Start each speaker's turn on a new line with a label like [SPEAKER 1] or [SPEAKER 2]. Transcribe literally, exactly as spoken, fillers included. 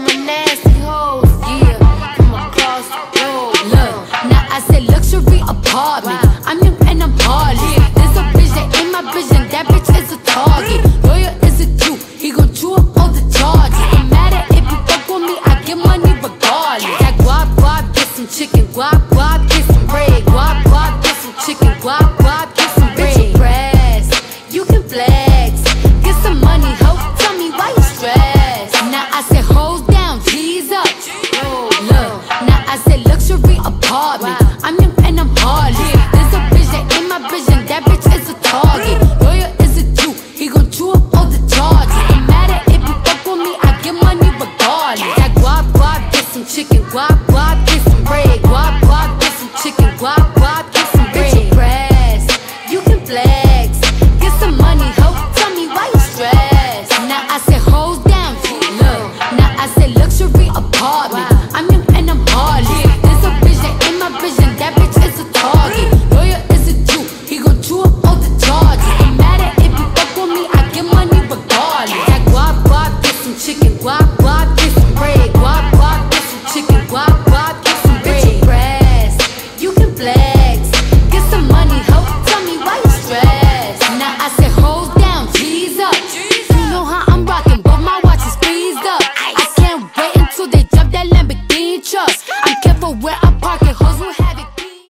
[SPEAKER 1] my nasty hoes, yeah, from across the road. Look, now I say luxury apartment. I'm young and I'm heartless. There's a bitch that ain't my vision. That bitch is a target. Lawyer is a Jew. He gon' chew up all the charges. No matter if you fuck with me, I get money regardless. That guap guap, get some chicken. Guap guap, get some bread. Guap guap, get some chicken. Guap guap, get some bread. Bitch, you brass, you can flex. Get some money, ho. Tell me why you stressed. Now I say hoes down, G's up. Look, now I say luxury apartment. I'm young and I'm heartless. There's a bitch that ain't my vision. That bitch is a target. Lawyer is a Jew. He gon' chew up all the charges. No matter if you fuck with me, I get money regardless. That guap guap, get some chicken. Guap guap, get some bread. Guap guap, get some chicken. Guap guap, get some bread. Bitch, you brass, you can flex. Get some money, ho. Tell me why you stressed. Now I say hoes down. Look, now I say luxury apartment.